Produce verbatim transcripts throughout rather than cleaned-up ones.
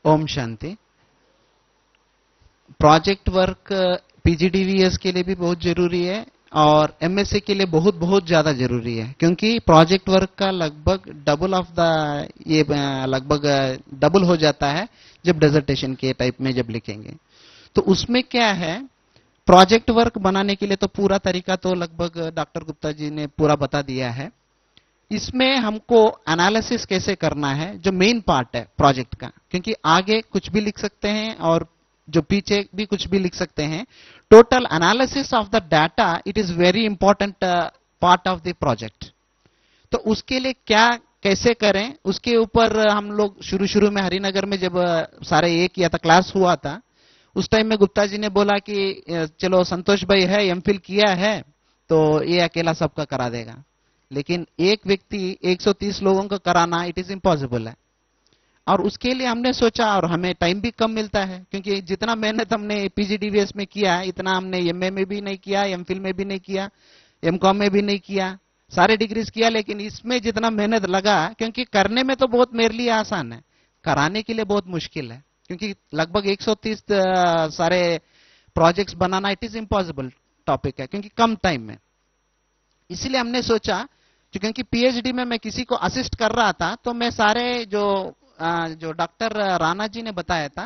Om Shanti. Project work पीजीडीवीएस के लिए भी बहुत जरूरी है और एमएससी के लिए बहुत बहुत ज्यादा जरूरी है, क्योंकि प्रोजेक्ट वर्क का लगभग डबल ऑफ द ये लगभग डबल हो जाता है जब डिसर्टेशन के टाइप में जब लिखेंगे। तो उसमें क्या है, प्रोजेक्ट वर्क बनाने के लिए तो पूरा तरीका तो लगभग डॉक्टर गुप्ता जी ने पूरा बता दिया है। इसमें हमको एनालिसिस कैसे करना है, जो मेन पार्ट है प्रोजेक्ट का, क्योंकि आगे कुछ भी लिख सकते हैं और जो पीछे भी कुछ भी लिख सकते हैं। Total analysis of the data it is very important part of the project. तो उसके लिए क्या कैसे करें, उसके ऊपर हम लोग शुरू शुरू में हरिनगर में जब सारे एक किया था, क्लास हुआ था, उस टाइम में गुप्ता जी ने बोला कि चलो संतोष भाई है, एमफिल किया है, तो ये अकेला सबका करा देगा। लेकिन एक व्यक्ति एक सौ तीस लोगों को कराना इट इज इम्पॉसिबल है। और उसके लिए हमने सोचा, और हमें टाइम भी कम मिलता है, क्योंकि जितना मेहनत हमने पीजीडीवीएस में किया है इतना हमने एमए में भी नहीं किया, एमफिल में भी नहीं किया, एमकॉम में भी नहीं किया, सारे डिग्रीज किया, लेकिन इसमें जितना मेहनत लगा, क्योंकि करने में तो बहुत मेरे लिए आसान है, कराने के लिए बहुत मुश्किल है, क्योंकि लगभग एक सौ तीस सारे प्रोजेक्ट्स बनाना इट इज इम्पॉसिबल टॉपिक है, क्योंकि कम टाइम में। इसलिए हमने सोचा, क्योंकि पीएचडी में मैं किसी को असिस्ट कर रहा था, तो मैं सारे जो जो डॉक्टर राणा जी ने बताया था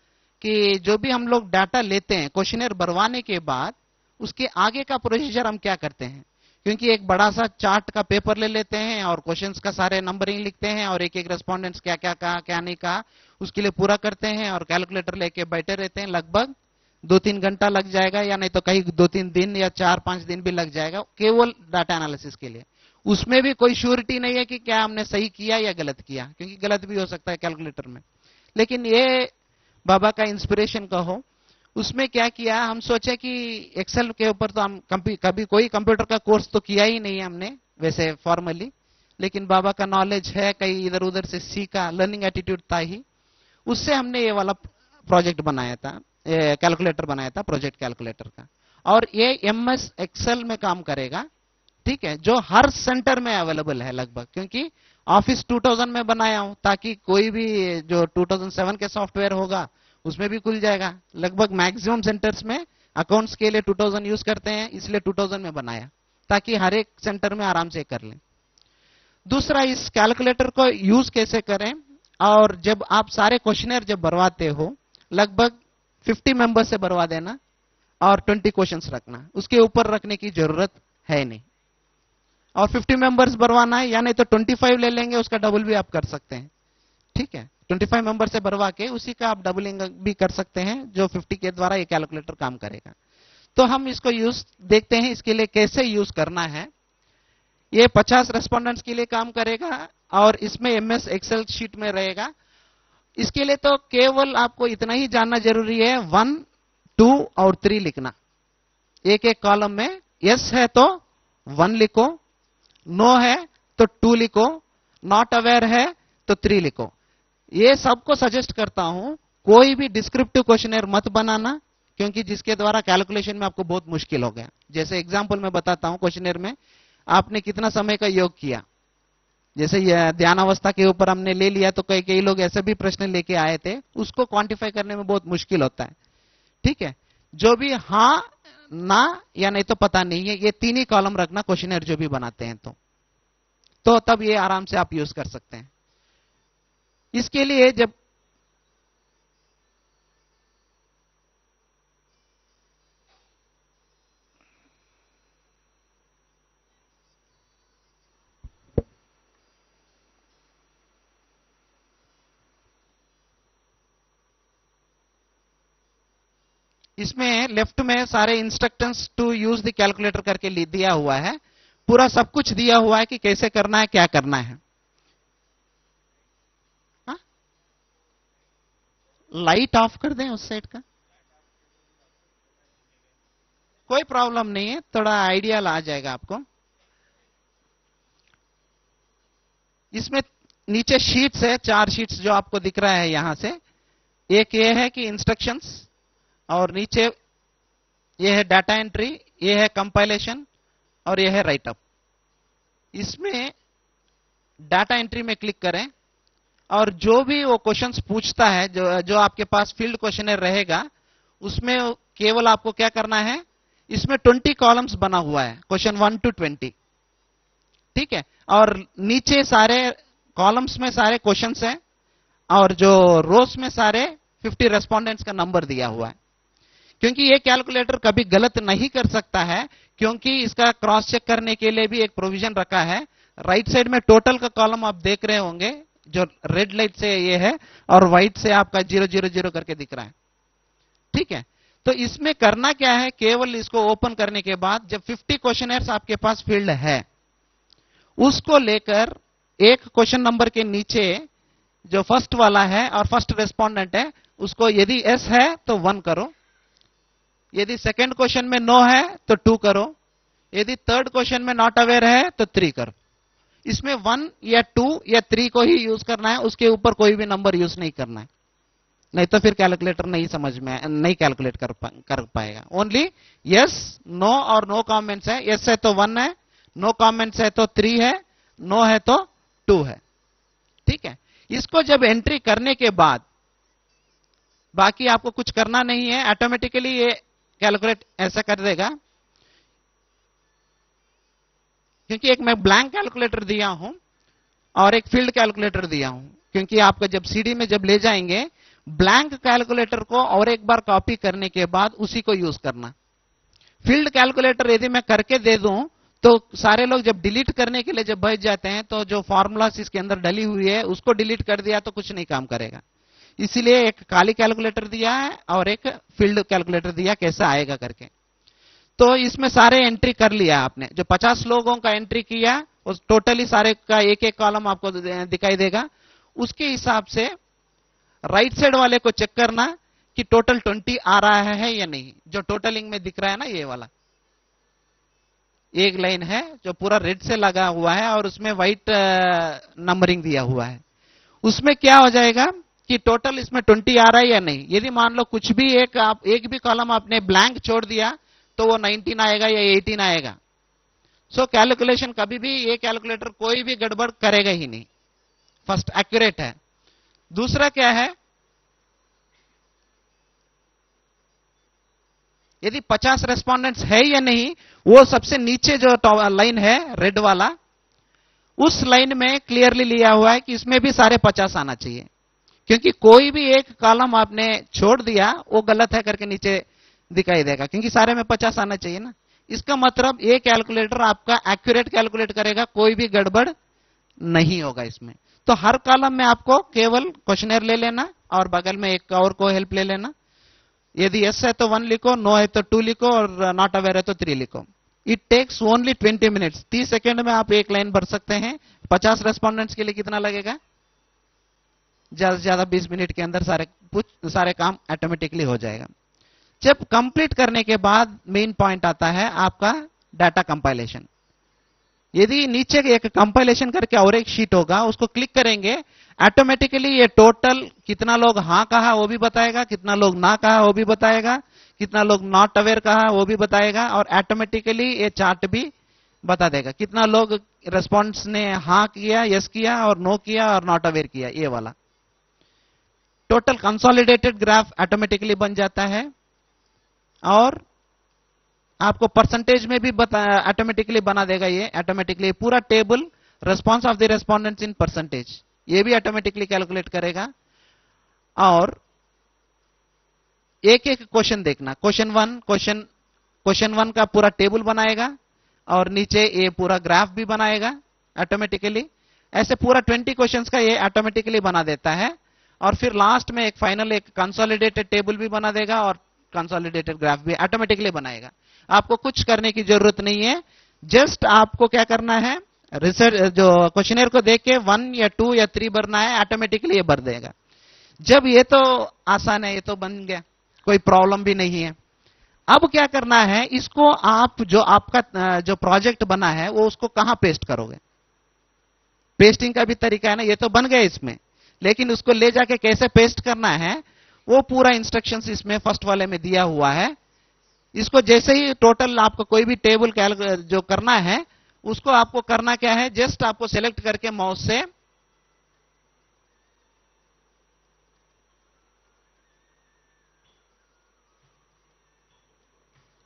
कि जो भी हम लोग डाटा लेते हैं क्वेश्चनर भरवाने के बाद, उसके आगे का प्रोसीजर हम क्या करते हैं, क्योंकि एक बड़ा सा चार्ट का पेपर ले लेते हैं और क्वेश्चंस का सारे नंबरिंग लिखते हैं और एक एक रेस्पोंडेंट्स क्या क्या कहा क्या नहीं कहा उसके लिए पूरा करते हैं और कैलकुलेटर लेके बैठे रहते हैं। लगभग दो तीन घंटा लग जाएगा, या नहीं तो कहीं दो तीन दिन या चार पांच दिन भी लग जाएगा केवल डाटा एनालिसिस के लिए। उसमें भी कोई श्योरिटी नहीं है कि क्या हमने सही किया या गलत किया, क्योंकि गलत भी हो सकता है कैलकुलेटर में। लेकिन ये बाबा का इंस्पिरेशन कहो, उसमें क्या किया, हम सोचे कि एक्सेल के ऊपर तो हम कभी कोई कंप्यूटर का कोर्स तो किया ही नहीं है हमने वैसे फॉर्मली, लेकिन बाबा का नॉलेज है, कहीं इधर उधर से सीखा, लर्निंग एटीट्यूड था ही, उससे हमने ये वाला प्रोजेक्ट बनाया था, कैलकुलेटर बनाया था, प्रोजेक्ट कैलकुलेटर का। और ये एमएस एक्सेल में काम करेगा, ठीक है, जो हर सेंटर में अवेलेबल है लगभग, क्योंकि ऑफिस दो हज़ार में बनाया हूं ताकि कोई भी जो दो हज़ार सात के सॉफ्टवेयर होगा उसमें भी खुल जाएगा। लगभग मैक्सिमम सेंटर्स में अकाउंट्स के लिए दो हज़ार यूज करते हैं, इसलिए दो हज़ार में बनाया ताकि हर एक सेंटर में आराम से कर लें। दूसरा, इस कैलकुलेटर को यूज कैसे करें, और जब आप सारे क्वेश्चनर जब भरवाते हो, लगभग पचास मेंबर से भरवा देना और बीस क्वेश्चंस रखना, उसके ऊपर रखने की जरूरत है नहीं। और पचास मेंबर्स भरवाना है, या नहीं तो पच्चीस ले लेंगे, उसका डबल भी आप कर सकते हैं, ठीक है। पच्चीस मेंबर से भरवा के उसी का आप डबलिंग भी कर सकते हैं, जो पचास के द्वारा ये कैलकुलेटर काम करेगा। तो हम इसको यूज देखते हैं, इसके लिए कैसे यूज करना है। ये पचास रेस्पोंडेंट्स के लिए काम करेगा और इसमें एमएस एक्सेल शीट में रहेगा। इसके लिए तो केवल आपको इतना ही जानना जरूरी है, वन टू और थ्री लिखना। एक एक कॉलम में यस है तो वन लिखो, नो है तो टू लिखो, नॉट अवेयर है तो थ्री लिखो। ये सबको सजेस्ट करता हूं, कोई भी डिस्क्रिप्टिव क्वेश्चनर मत बनाना, क्योंकि जिसके द्वारा कैलकुलेशन में आपको बहुत मुश्किल हो गया। जैसे एग्जांपल मैं बताता हूं, क्वेश्चनर में आपने कितना समय का योग किया, जैसे ध्यान अवस्था के ऊपर हमने ले लिया, तो कई कई लोग ऐसे भी प्रश्न लेके आए थे, उसको क्वांटिफाई करने में बहुत मुश्किल होता है, ठीक है। जो भी हां ना या नहीं तो पता नहीं है, ये तीन ही कॉलम रखना क्वेश्चनर जो भी बनाते हैं, तो तो तब ये आराम से आप यूज कर सकते हैं। इसके लिए जब इसमें लेफ्ट में सारे instructions to use the calculator करके दिया हुआ है, पूरा सब कुछ दिया हुआ है कि कैसे करना है, क्या करना है। हा? लाइट ऑफ कर दें उस साइड का, कोई प्रॉब्लम नहीं है, थोड़ा आइडिया आ जाएगा आपको। इसमें नीचे शीट्स है, चार शीट्स जो आपको दिख रहा है यहां से। एक ये है कि इंस्ट्रक्शंस, और नीचे ये है डाटा एंट्री, ये है कंपाइलेशन, और ये है राइटअप। इसमें डाटा एंट्री में क्लिक करें और जो भी वो क्वेश्चंस पूछता है, जो जो आपके पास फील्ड क्वेश्चनर रहेगा, उसमें केवल आपको क्या करना है, इसमें ट्वेंटी कॉलम्स बना हुआ है, क्वेश्चन वन टू ट्वेंटी, ठीक है। और नीचे सारे कॉलम्स में सारे क्वेश्चंस हैं और जो रोज में सारे फिफ्टी रेस्पोंडेंट्स का नंबर दिया हुआ है। क्योंकि ये कैलकुलेटर कभी गलत नहीं कर सकता है, क्योंकि इसका क्रॉस चेक करने के लिए भी एक प्रोविजन रखा है। राइट साइड में टोटल का कॉलम आप देख रहे होंगे, जो रेड लाइट से ये है और व्हाइट से आपका जीरो जीरो जीरो करके दिख रहा है, ठीक है। तो इसमें करना क्या है, केवल इसको ओपन करने के बाद जब फिफ्टी क्वेश्चनर्स आपके पास फील्ड है, उसको लेकर एक क्वेश्चन नंबर के नीचे जो फर्स्ट वाला है और फर्स्ट रेस्पोंडेंट है, उसको यदि एस है तो वन करो, यदि सेकंड क्वेश्चन में नो है तो टू करो, यदि थर्ड क्वेश्चन में नॉट अवेयर है तो थ्री करो। इसमें वन या टू या थ्री को ही यूज करना है, उसके ऊपर कोई भी नंबर यूज नहीं करना है, नहीं तो फिर कैलकुलेटर नहीं समझ में नहीं कैलकुलेट कर, पा, कर पाएगा। ओनली यस नो और नो कमेंट्स है, यस है तो वन है, नो कमेंट्स है तो थ्री है, नो है तो टू है, ठीक है। इसको जब एंट्री करने के बाद बाकी आपको कुछ करना नहीं है, ऑटोमेटिकली ये कैलकुलेट ऐसा कर देगा। क्योंकि एक मैं ब्लैंक कैलकुलेटर दिया हूं और एक फील्ड कैलकुलेटर दिया हूं, क्योंकि आपका जब सीडी में जब ले जाएंगे, ब्लैंक कैलकुलेटर को और एक बार कॉपी करने के बाद उसी को यूज करना। फील्ड कैलकुलेटर यदि मैं करके दे दूं तो सारे लोग जब डिलीट करने के लिए जब बच जाते हैं, तो जो फॉर्मूलास इसके अंदर डली हुई है उसको डिलीट कर दिया तो कुछ नहीं काम करेगा। इसीलिए एक काली कैलकुलेटर दिया है और एक फील्ड कैलकुलेटर दिया, कैसा आएगा करके। तो इसमें सारे एंट्री कर लिया आपने, जो पचास लोगों का एंट्री किया उस टोटली सारे का एक एक कॉलम आपको दिखाई देगा। उसके हिसाब से राइट साइड वाले को चेक करना कि टोटल ट्वेंटी आ रहा है या नहीं। जो टोटलिंग में दिख रहा है ना, ये वाला एक लाइन है जो पूरा रेड से लगा हुआ है और उसमें व्हाइट नंबरिंग दिया हुआ है, उसमें क्या हो जाएगा कि टोटल इसमें ट्वेंटी आ रहा है या नहीं। यदि मान लो कुछ भी एक आप एक भी कॉलम आपने ब्लैंक छोड़ दिया तो वो नाइनटीन आएगा या एटीन आएगा। सो कैलकुलेशन कभी भी ये कैलकुलेटर कोई भी गड़बड़ करेगा ही नहीं। फर्स्ट एक्यूरेट है। दूसरा क्या है, यदि पचास रेस्पोंडेंट्स है या नहीं, वो सबसे नीचे जो लाइन है रेड वाला, उस लाइन में क्लियरली लिया हुआ है कि इसमें भी सारे पचास आना चाहिए। क्योंकि कोई भी एक कॉलम आपने छोड़ दिया वो गलत है करके नीचे दिखाई देगा, क्योंकि सारे में पचास आना चाहिए ना। इसका मतलब ये कैलकुलेटर आपका एक्यूरेट कैलकुलेट करेगा, कोई भी गड़बड़ नहीं होगा इसमें। तो हर कॉलम में आपको केवल क्वेश्चनर ले लेना और बगल में एक और को हेल्प ले लेना। यदि यस है तो वन लिखो, नो है तो टू लिखो और नॉट अवेयर है तो थ्री लिखो। It takes only twenty minutes. तीस सेकेंड में आप एक लाइन भर सकते हैं। पचास रेस्पोंडेंट्स के लिए कितना लगेगा? ज्यादा से ज्यादा बीस मिनट के अंदर सारे सारे काम ऑटोमेटिकली हो जाएगा। जब कंप्लीट करने के बाद मेन पॉइंट आता है आपका डाटा कंपाइलेशन। यदि नीचे एक कंपाइलेशन करके और एक शीट होगा, उसको क्लिक करेंगे, ऑटोमेटिकली ये टोटल कितना लोग हाँ कहा वो भी बताएगा, कितना लोग ना कहा वो भी बताएगा, कितना लोग नॉट अवेयर कहा वो भी बताएगा, और ऑटोमेटिकली ये चार्ट भी बता देगा कितना लोग रेस्पॉन्स ने हाँ किया, यस किया और नो किया और नॉट अवेयर किया। ये वाला टोटल कंसोलिडेटेड ग्राफ ऑटोमेटिकली बन जाता है और आपको परसेंटेज में भी ऑटोमेटिकली बना देगा। ये ऑटोमेटिकली पूरा table response of the respondents in percentage ये भी ऑटोमेटिकली कैलकुलेट करेगा। और एक एक क्वेश्चन देखना, question one question question one का पूरा टेबल बनाएगा और नीचे ये पूरा ग्राफ भी बनाएगा ऑटोमेटिकली। ऐसे पूरा ट्वेंटी क्वेश्चंस का ये ऑटोमेटिकली बना देता है। और फिर लास्ट में एक फाइनल एक कंसोलिडेटेड टेबल भी बना देगा और कंसोलिडेटेड ग्राफ भी ऑटोमेटिकली बनाएगा। आपको कुछ करने की जरूरत नहीं है। जस्ट आपको क्या करना है, रिसर्च जो क्वेश्चनर को देख के वन या टू या थ्री भरना है, ऑटोमेटिकली ये भर देगा। जब ये तो आसान है, ये तो बन गया, कोई प्रॉब्लम भी नहीं है। अब क्या करना है, इसको आप जो आपका जो प्रोजेक्ट बना है वो उसको कहां पेस्ट करोगे। पेस्टिंग का भी तरीका है ना, ये तो बन गया इसमें, लेकिन उसको ले जाके कैसे पेस्ट करना है वो पूरा इंस्ट्रक्शंस इसमें फर्स्ट वाले में दिया हुआ है। इसको जैसे ही टोटल आपको कोई भी टेबल जो करना है उसको आपको करना क्या है, जस्ट आपको सेलेक्ट करके माउस से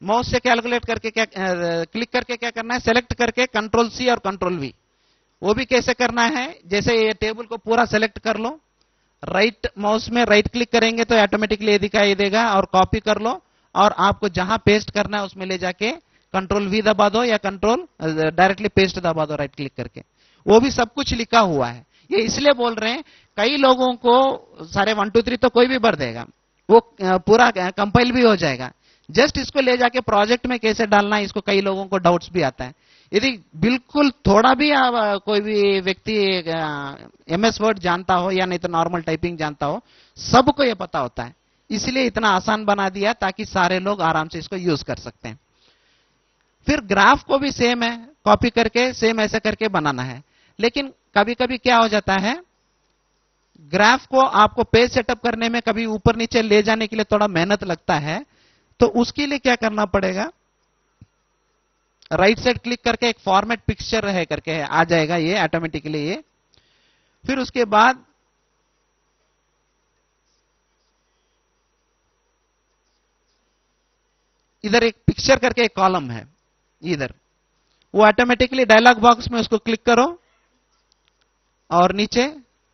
माउस से कैलकुलेट करके क्या क्लिक करके क्या करना है, सेलेक्ट करके कंट्रोल सी और कंट्रोल वी। वो भी कैसे करना है, जैसे ये टेबल को पूरा सेलेक्ट कर लो, राइट माउस में राइट क्लिक करेंगे तो ऑटोमेटिकली ये दिखाई देगा, और कॉपी कर लो और आपको जहां पेस्ट करना है उसमें ले जाके कंट्रोल वी दबा दो या कंट्रोल डायरेक्टली पेस्ट दबा दो राइट क्लिक करके। वो भी सब कुछ लिखा हुआ है। ये इसलिए बोल रहे हैं, कई लोगों को सारे वन टू थ्री तो कोई भी भर देगा, वो पूरा कंपाइल भी हो जाएगा। जस्ट इसको ले जाके प्रोजेक्ट में कैसे डालना है, इसको कई लोगों को डाउट्स भी आता है। यदि बिल्कुल थोड़ा भी आप, कोई भी व्यक्ति एमएस वर्ड जानता हो या नहीं तो नॉर्मल टाइपिंग जानता हो, सबको ये पता होता है। इसलिए इतना आसान बना दिया ताकि सारे लोग आराम से इसको यूज कर सकते हैं। फिर ग्राफ को भी सेम है, कॉपी करके सेम ऐसे करके बनाना है। लेकिन कभी कभी क्या हो जाता है, ग्राफ को आपको पेज सेटअप करने में कभी ऊपर नीचे ले जाने के लिए थोड़ा मेहनत लगता है, तो उसके लिए क्या करना पड़ेगा, राइट साइड क्लिक करके एक फॉर्मेट पिक्चर है करके आ जाएगा ये ऑटोमेटिकली ये। फिर उसके बाद इधर एक पिक्चर करके एक कॉलम है इधर, वो ऑटोमेटिकली डायलॉग बॉक्स में उसको क्लिक करो और नीचे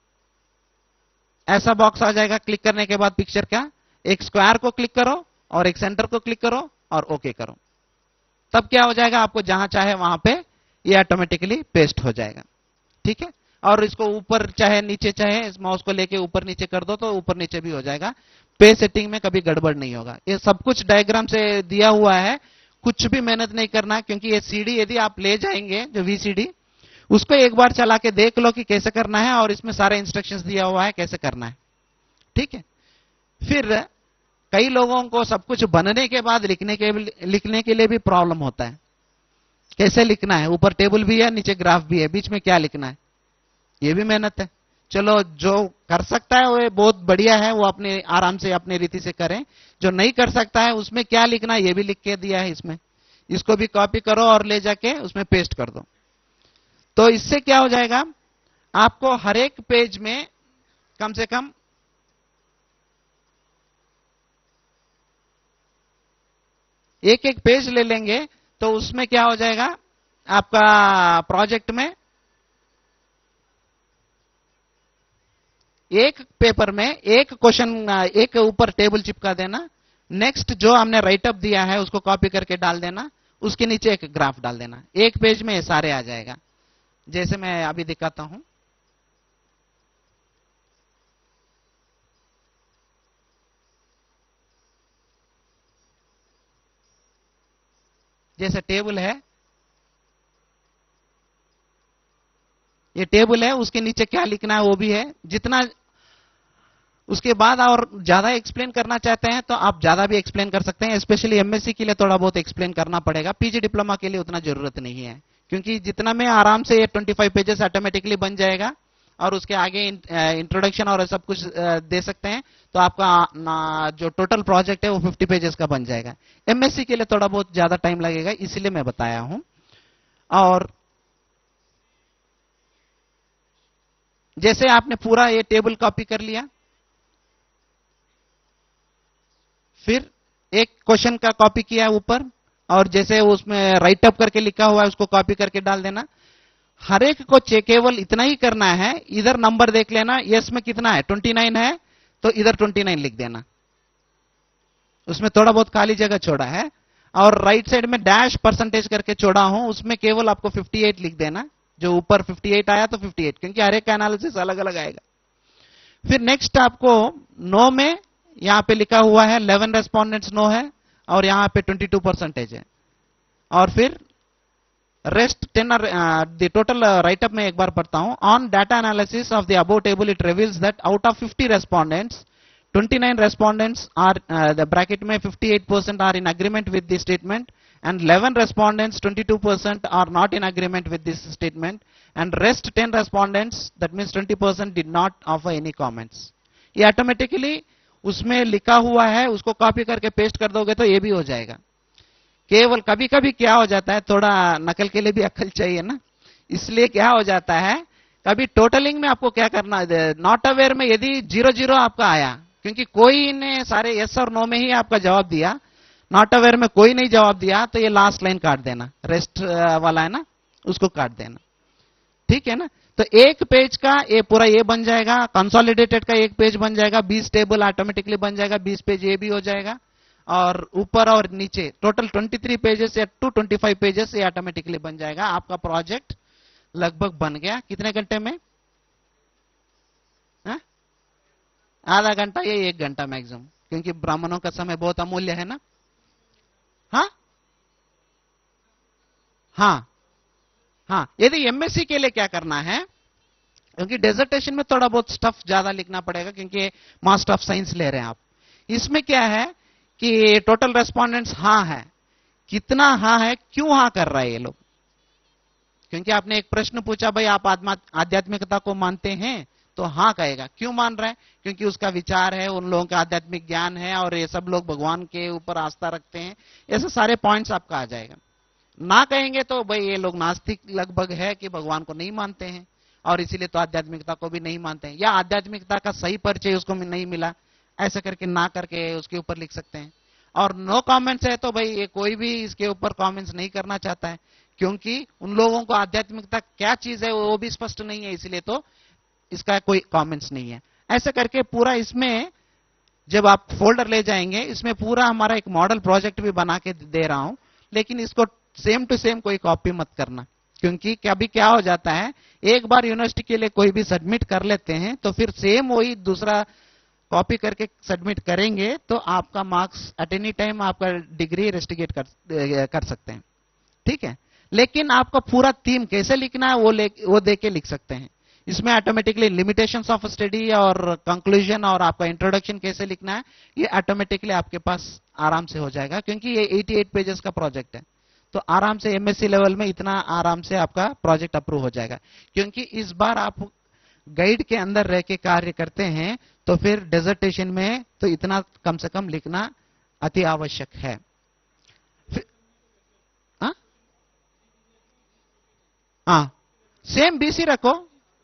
ऐसा बॉक्स आ जाएगा। क्लिक करने के बाद पिक्चर का एक स्क्वायर को क्लिक करो और एक सेंटर को क्लिक करो और ओके करो। तब क्या हो जाएगा, आपको जहां चाहे वहां पे ये ऑटोमेटिकली पेस्ट हो जाएगा। ठीक है, और इसको ऊपर चाहे नीचे, चाहे इस माउस को लेके ऊपर नीचे कर दो तो ऊपर नीचे भी हो जाएगा। पेज सेटिंग में कभी गड़बड़ नहीं होगा। ये सब कुछ डायग्राम से दिया हुआ है, कुछ भी मेहनत नहीं करना, क्योंकि ये सीडी यदि आप ले जाएंगे जो वीसीडी, उसको एक बार चला के देख लो कि कैसे करना है, और इसमें सारे इंस्ट्रक्शंस दिया हुआ है कैसे करना है। ठीक है, फिर कई लोगों को सब कुछ बनने के बाद लिखने के लिखने के लिए भी प्रॉब्लम होता है, कैसे लिखना है, ऊपर टेबल भी है नीचे ग्राफ भी है, बीच में क्या लिखना है, ये भी मेहनत है। चलो जो कर सकता है वो बहुत बढ़िया है, वो अपने आराम से अपनी रीति से करें। जो नहीं कर सकता है उसमें क्या लिखना है ये भी लिख के दिया है इसमें, इसको भी कॉपी करो और ले जाके उसमें पेस्ट कर दो। तो इससे क्या हो जाएगा, आपको हर एक पेज में कम से कम एक एक पेज ले लेंगे तो उसमें क्या हो जाएगा, आपका प्रोजेक्ट में एक पेपर में एक क्वेश्चन, एक ऊपर टेबल चिपका देना, नेक्स्ट जो हमने राइटअप दिया है उसको कॉपी करके डाल देना, उसके नीचे एक ग्राफ डाल देना, एक पेज में ये सारे आ जाएगा। जैसे मैं अभी दिखाता हूं, जैसे टेबल है, ये टेबल है, उसके नीचे क्या लिखना है वो भी है। जितना उसके बाद और ज्यादा एक्सप्लेन करना चाहते हैं तो आप ज्यादा भी एक्सप्लेन कर सकते हैं। स्पेशली एमएससी के लिए थोड़ा बहुत एक्सप्लेन करना पड़ेगा, पीजी डिप्लोमा के लिए उतना जरूरत नहीं है, क्योंकि जितना में आराम से ये पच्चीस पेजेस ऑटोमेटिकली बन जाएगा, और उसके आगे इंट्रोडक्शन और सब कुछ दे सकते हैं, तो आपका जो टोटल प्रोजेक्ट है वो पचास पेजेस का बन जाएगा। एमएससी के लिए थोड़ा बहुत ज्यादा टाइम लगेगा, इसलिए मैं बताया हूं। और जैसे आपने पूरा ये टेबल कॉपी कर लिया, फिर एक क्वेश्चन का कॉपी किया ऊपर, और जैसे उसमें राइट अप करके लिखा हुआ है उसको कॉपी करके डाल देना। हर एक को केवल इतना ही करना है, इधर नंबर देख लेना, यस में कितना है, उनतीस है तो इधर उनतीस लिख देना, उसमें थोड़ा बहुत खाली जगह छोड़ा है। और राइट साइड में डैश परसेंटेज करके छोड़ा हूं, उसमें केवल आपको अट्ठावन लिख देना, जो ऊपर अट्ठावन आया तो अट्ठावन, क्योंकि हर एक का एनालिसिस अलग अलग आएगा। फिर नेक्स्ट आपको नो में यहां पे लिखा हुआ है इलेवन रेस्पोंडेंट्स नो है, और यहां पे बाईस परसेंटेज है। और फिर rest then the total write up में एक बार पढ़ता हूं। On data analysis of the above table it reveals that out of fifty respondents, उनतीस रेस्पोंडेंट्स आर द ब्रैकेट में अट्ठावन percent are in agreement with the statement, and eleven respondents twenty-two percent are not in agreement with this statement, and rest ten respondents, that means twenty percent did not offer any comments. ये automatically उसमें लिखा हुआ है, उसको copy करके paste कर दोगे तो ये भी हो जाएगा। केवल कभी कभी क्या हो जाता है, थोड़ा नकल के लिए भी अक्ल चाहिए ना, इसलिए क्या हो जाता है, कभी टोटलिंग में आपको क्या करना है, नॉट अवेयर में यदि जीरो जीरो आपका आया, क्योंकि कोई ने सारे यस और नो में ही आपका जवाब दिया, नॉट अवेयर में कोई नहीं जवाब दिया तो ये लास्ट लाइन काट देना, रेस्ट वाला है ना उसको काट देना, ठीक है ना। तो एक पेज का ये पूरा ये बन जाएगा, कंसोलिडेटेड का एक पेज बन जाएगा, बीस टेबल ऑटोमेटिकली बन जाएगा, बीस पेज ये भी हो जाएगा, और ऊपर और नीचे टोटल तेईस पेजेस या टू पच्चीस पेजेस ये ऑटोमेटिकली बन जाएगा। आपका प्रोजेक्ट लगभग बन गया कितने घंटे में? हा? आधा घंटा या एक घंटा मैक्सिमम, क्योंकि ब्राह्मणों का समय बहुत अमूल्य है ना। हाँ हाँ हाँ, यदि एमएससी के लिए क्या करना है, क्योंकि डेजर्टेशन में थोड़ा बहुत स्टफ ज्यादा लिखना पड़ेगा, क्योंकि मास्टर ऑफ साइंस ले रहे हैं आप। इसमें क्या है कि टोटल रेस्पोंडेंट्स हाँ है, कितना हाँ है, क्यों हाँ कर रहा है ये लोग, क्योंकि आपने एक प्रश्न पूछा भाई आप आध्यात्मिकता को मानते हैं, तो हाँ कहेगा। क्यों मान रहा है? क्योंकि उसका विचार है, उन लोगों का आध्यात्मिक ज्ञान है, और ये सब लोग भगवान के ऊपर आस्था रखते हैं, ऐसे सारे पॉइंट्स आपका आ जाएगा। ना कहेंगे तो भाई ये लोग नास्तिक लगभग है कि भगवान को नहीं मानते हैं, और इसीलिए तो आध्यात्मिकता को भी नहीं मानते हैं, या आध्यात्मिकता का सही परिचय उसको नहीं मिला, ऐसा करके ना करके उसके ऊपर लिख सकते हैं। और नो कमेंट्स है तो भाई ये कोई भी इसके ऊपर कमेंट्स नहीं करना चाहता है, क्योंकि उन लोगों को आध्यात्मिकता क्या चीज है वो भी स्पष्ट नहीं है, इसलिए तो इसका कोई कमेंट्स नहीं है। ऐसा करके पूरा इसमें जब आप फोल्डर ले जाएंगे, इसमें पूरा हमारा एक मॉडल प्रोजेक्ट भी बना के दे रहा हूं, लेकिन इसको सेम टू सेम कोई कॉपी मत करना, क्योंकि कभी क्या हो जाता है, एक बार यूनिवर्सिटी के लिए कोई भी सबमिट कर लेते हैं तो फिर सेम वही दूसरा कॉपी करके सबमिट करेंगे तो आपका मार्क्स एट एनी टाइम आपका डिग्री रेस्टिगेट कर, कर सकते हैं, ठीक है। लेकिन आपका पूरा थीम कैसे लिखना है वो ले वो दे के लिख सकते हैं। इसमें ऑटोमेटिकली लिमिटेशंस ऑफ स्टडी और कंक्लूजन और आपका इंट्रोडक्शन कैसे लिखना है ये ऑटोमेटिकली आपके पास आराम से हो जाएगा, क्योंकि ये अठासी पेजेस का प्रोजेक्ट है, तो आराम से एमएससी लेवल में इतना आराम से आपका प्रोजेक्ट अप्रूव हो जाएगा। क्योंकि इस बार आप गाइड के अंदर रह के कार्य करते हैं, तो फिर डेजर्टेशन में तो इतना कम से कम लिखना अति आवश्यक है। हाँ हाँ, सेम बीसी रखो,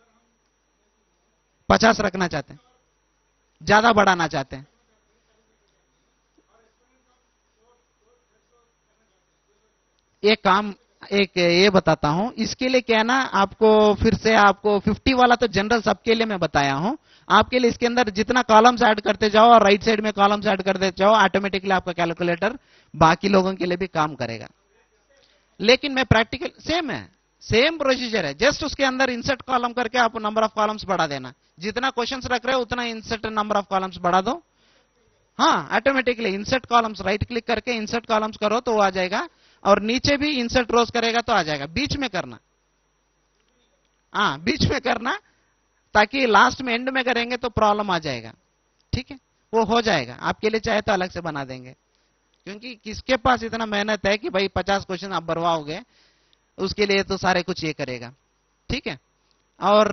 पचास रखना चाहते हैं, ज्यादा बढ़ाना चाहते हैं। एक काम एक ये बताता हूं, इसके लिए क्या है ना, आपको फिर से आपको पचास वाला तो जनरल सबके लिए मैं बताया हूं, आपके लिए इसके अंदर जितना कॉलम्स ऐड करते जाओ और राइट साइड में कॉलम्स ऐड करते जाओ, ऑटोमेटिकली आपका कैलकुलेटर बाकी लोगों के लिए भी काम करेगा। लेकिन मैं प्रैक्टिकल सेम है, सेम प्रोसीजर है, जस्ट उसके अंदर इंसर्ट कॉलम करके आप नंबर ऑफ कॉलम्स बढ़ा देना, जितना क्वेश्चंस रख रहे हो उतना इंसर्ट नंबर ऑफ कॉलम्स बढ़ा दो। हाँ, automatically insert columns right click करके इंसर्ट कॉलम्स करो तो वो आ जाएगा, और नीचे भी इंसर्ट रोज करेगा तो आ जाएगा। बीच में करना, हाँ बीच में करना, ताकि लास्ट में एंड में करेंगे तो प्रॉब्लम आ जाएगा, ठीक है। वो हो जाएगा, आपके लिए चाहे तो अलग से बना देंगे, क्योंकि किसके पास इतना मेहनत है कि भाई पचास क्वेश्चन आप भरवाओगे, उसके लिए तो सारे कुछ ये करेगा, ठीक है। और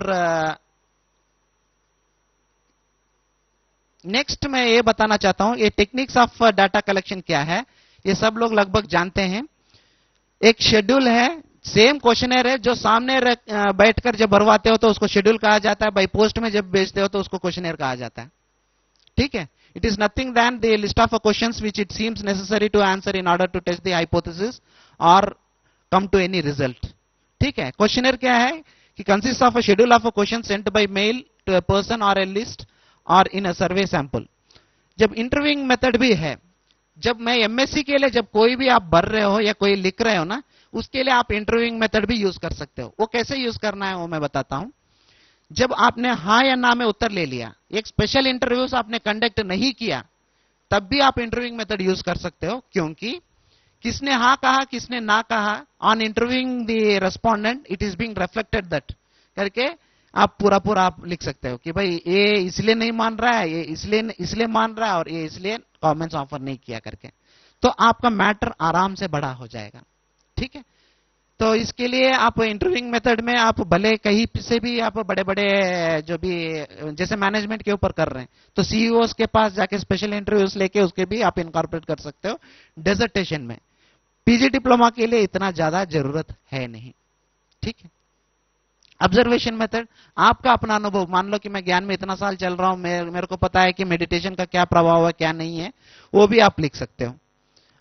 नेक्स्ट uh, मैं ये बताना चाहता हूं, ये टेक्निक्स ऑफ डाटा कलेक्शन क्या है, ये सब लोग लगभग जानते हैं। एक शेड्यूल है, सेम क्वेश्चनर है, जो सामने बैठकर जब भरवाते हो तो उसको शेड्यूल कहा जाता है, बाई पोस्ट में जब भेजते हो तो उसको क्वेश्चनर कहा जाता है, ठीक है। It is nothing then the list of questions which it seems necessary to answer in order to test the hypothesis और कम टू एनी रिजल्ट, ठीक है। क्वेश्चनर क्या है कि consist of a schedule of a question sent by mail to a person और a list और in a survey sample. जब interviewing method भी है, जब मैं एमएससी के लिए जब कोई भी आप भर रहे हो या कोई लिख रहे हो ना, उसके लिए आप इंटरव्यूइंग मेथड भी यूज कर सकते हो। वो कैसे यूज करना है वो मैं बताता हूं। जब आपने हाँ या ना में उत्तर ले लिया, एक स्पेशल इंटरव्यूज आपने कंडक्ट नहीं किया, तब भी आप इंटरव्यूइंग मेथड यूज कर सकते हो, क्योंकि किसने हाँ कहा किसने ना कहा, on interviewing the respondent it is being reflected that करके आप पूरा पूरा आप लिख सकते हो कि भाई ये इसलिए नहीं मान रहा है, ये इसलिए इसलिए मान रहा है, और ये इसलिए कमेंट्स ऑफर नहीं किया करके, तो आपका मैटर आराम से बड़ा हो जाएगा, ठीक है। तो इसके लिए आप इंटरव्यूइंग मेथड में आप भले कहीं से भी आप बड़े बड़े जो भी जैसे मैनेजमेंट के ऊपर कर रहे हैं तो सीईओ के पास जाके स्पेशल इंटरव्यूज लेके उसके भी आप इनकॉर्पोरेट कर सकते हो डेजर्टेशन में। पीजी डिप्लोमा के लिए इतना ज्यादा जरूरत है नहीं, ठीक है। ऑब्जर्वेशन मेथड, आपका अपना अनुभव, मान लो कि मैं ज्ञान में इतना साल चल रहा हूं, मेरे, मेरे को पता है कि मेडिटेशन का क्या प्रभाव है क्या नहीं है, वो भी आप लिख सकते हो।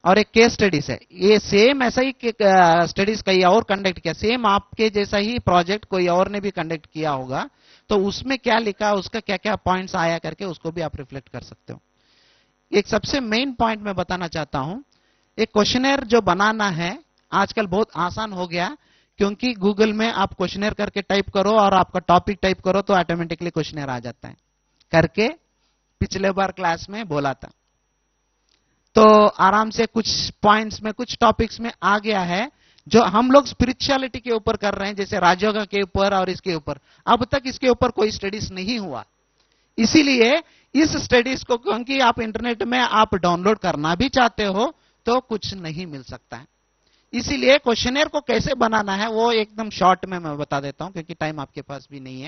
और एक केस स्टडीज है। ये सेम ऐसा ही स्टडीज कई और कंडक्ट किया, सेम आपके जैसा ही प्रोजेक्ट कोई और ने भी कंडक्ट किया होगा, तो उसमें क्या लिखा, उसका क्या क्या पॉइंट्स आया करके उसको भी आप रिफ्लेक्ट कर सकते हो। एक सबसे मेन पॉइंट मैं बताना चाहता हूं, एक क्वेश्चनर जो बनाना है आजकल बहुत आसान हो गया, क्योंकि गूगल में आप क्वेश्चनर करके टाइप करो और आपका टॉपिक टाइप करो तो ऑटोमेटिकली क्वेश्चनर आ जाता है करके पिछले बार क्लास में बोला था। तो आराम से कुछ पॉइंट्स में, कुछ टॉपिक्स में आ गया है जो हम लोग स्पिरिचुअलिटी के ऊपर कर रहे हैं, जैसे राजयोगा के ऊपर और इसके ऊपर। अब तक इसके ऊपर कोई स्टडीज नहीं हुआ, इसीलिए इस स्टडीज को क्योंकि आप इंटरनेट में आप डाउनलोड करना भी चाहते हो तो कुछ नहीं मिल सकता है। इसीलिए क्वेश्चनर को कैसे बनाना है वो एकदम शॉर्ट में मैं बता देता हूं, क्योंकि टाइम आपके पास भी नहीं है।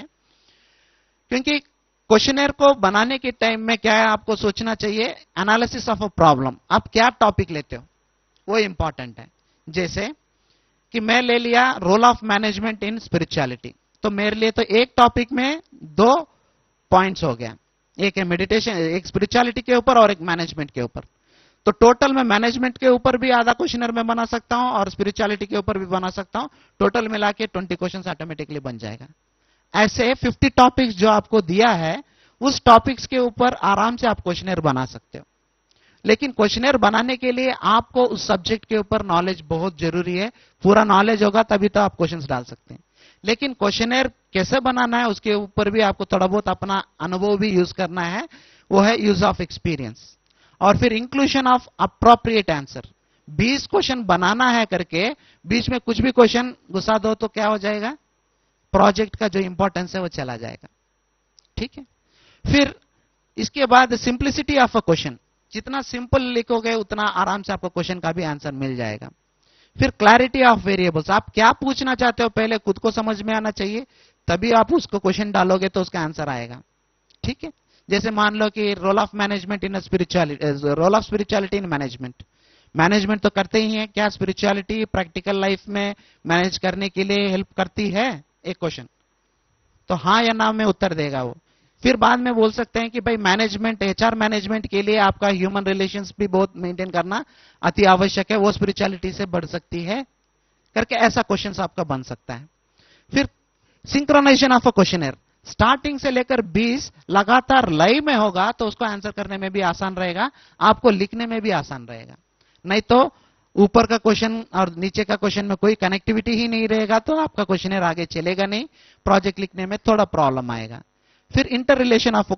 क्योंकि क्वेश्चनर को बनाने के टाइम में क्या है, आपको सोचना चाहिए एनालिसिस ऑफ अ प्रॉब्लम, आप क्या टॉपिक लेते हो वो इंपॉर्टेंट है। जैसे कि मैं ले लिया role of management in spirituality, तो मेरे लिए तो एक टॉपिक में दो पॉइंट्स हो गया, एक है मेडिटेशन, एक स्पिरिचुअलिटी के ऊपर और एक मैनेजमेंट के ऊपर। तो टोटल मैं मैनेजमेंट के ऊपर भी आधा क्वेश्चनर में बना सकता हूं और स्पिरिचुअलिटी के ऊपर भी बना सकता हूं, टोटल मिला के ट्वेंटी क्वेश्चन ऑटोमेटिकली बन जाएगा। ऐसे फिफ्टी टॉपिक्स जो आपको दिया है उस टॉपिक्स के ऊपर आराम से आप क्वेश्चनर बना सकते हो। लेकिन क्वेश्चनर बनाने के लिए आपको उस सब्जेक्ट के ऊपर नॉलेज बहुत जरूरी है, पूरा नॉलेज होगा तभी तो आप क्वेश्चंस डाल सकते हैं। लेकिन क्वेश्चनर कैसे बनाना है उसके ऊपर भी आपको थोड़ा बहुत अपना अनुभव भी यूज करना है, वो है यूज ऑफ एक्सपीरियंस। और फिर इंक्लूजन ऑफ अप्रोप्रिएट आंसर। बीस क्वेश्चन बनाना है करके बीच में कुछ भी क्वेश्चन घुसा दो तो क्या हो जाएगा, प्रोजेक्ट का जो इंपॉर्टेंस है वो चला जाएगा। ठीक है, फिर इसके बाद सिंप्लिसिटी ऑफ अ क्वेश्चन, जितना सिंपल लिखोगे उतना आराम से आपको क्वेश्चन का भी आंसर मिल जाएगा। फिर क्लैरिटी ऑफ वेरिएबल्स, आप क्या पूछना चाहते हो पहले खुद को समझ में आना चाहिए, तभी आप उसको क्वेश्चन डालोगे तो उसका आंसर आएगा। ठीक है, जैसे मान लो कि role of management in spirituality, role of spirituality in management, management तो करते ही हैं, क्या स्पिरिचुअलिटी प्रैक्टिकल लाइफ में मैनेज करने के लिए हेल्प करती है, एक क्वेश्चन, तो हाँ या ना में उत्तर देगा वो। फिर बाद में बोल सकते हैं कि भाई मैनेजमेंट, एचआर मैनेजमेंट के लिए आपका ह्यूमन रिलेशंस भी बहुत मेंटेन करना अति आवश्यक है, वो स्पिरिचुअलिटी से बढ़ सकती है करके ऐसा क्वेश्चन आपका बन सकता है। फिर synchronization of a questionnaire, starting से लेकर बीस लगातार लाइव में होगा तो उसको आंसर करने में भी आसान रहेगा, आपको लिखने में भी आसान रहेगा। नहीं तो ऊपर का क्वेश्चन और नीचे का क्वेश्चन में कोई कनेक्टिविटी ही नहीं रहेगा तो आपका क्वेश्चनर आगे चलेगा नहीं, प्रोजेक्ट लिखने में थोड़ा प्रॉब्लम आएगा। फिर इंटर रिलेशन ऑफ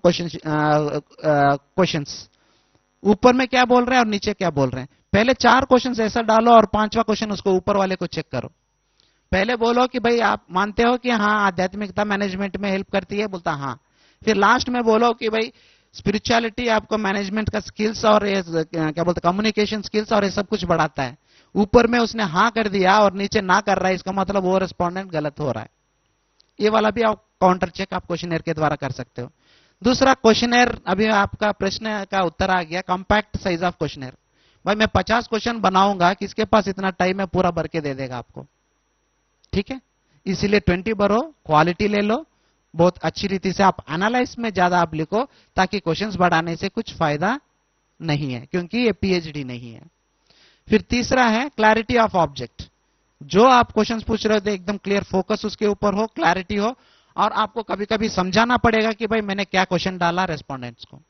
क्वेश्चंस, ऊपर में क्या बोल रहे हैं और नीचे क्या बोल रहे हैं, पहले चार क्वेश्चंस ऐसा डालो और पांचवा क्वेश्चन उसको ऊपर वाले को चेक करो। पहले बोलो कि भाई आप मानते हो कि हाँ आध्यात्मिकता मैनेजमेंट में हेल्प करती है, बोलता हाँ। फिर लास्ट में बोलो कि भाई स्पिरिचुअलिटी आपको मैनेजमेंट का स्किल्स और ये क्या बोलते कम्युनिकेशन स्किल्स और ये सब कुछ बढ़ाता है। ऊपर में उसने हाँ कर दिया और नीचे ना कर रहा है, इसका मतलब वो रेस्पोंडेंट गलत हो रहा है। ये वाला भी आप काउंटर चेक आप क्वेश्चनर के द्वारा कर सकते हो। दूसरा क्वेश्चनर, अभी आपका प्रश्न का उत्तर आ गया, कॉम्पैक्ट साइज ऑफ क्वेश्चनर। भाई मैं पचास क्वेश्चन बनाऊंगा, किसके पास इतना टाइम है पूरा भर के दे देगा आपको। ठीक है, इसीलिए ट्वेंटी भरो, क्वालिटी ले लो, बहुत अच्छी रीति से आप एनालाइज में ज्यादा आप लिखो, ताकि क्वेश्चंस बढ़ाने से कुछ फायदा नहीं है, क्योंकि ये पीएचडी नहीं है। फिर तीसरा है क्लैरिटी ऑफ ऑब्जेक्ट, जो आप क्वेश्चंस पूछ रहे हो एकदम क्लियर फोकस उसके ऊपर हो, क्लैरिटी हो, और आपको कभी कभी समझाना पड़ेगा कि भाई मैंने क्या क्वेश्चन डाला रेस्पोंडेंट्स को।